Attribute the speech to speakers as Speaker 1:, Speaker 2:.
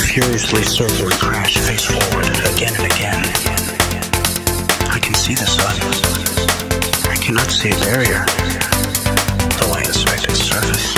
Speaker 1: furiously circle and crash face forward again and again. I can see the sun. I cannot see a barrier, though I inspect its surface.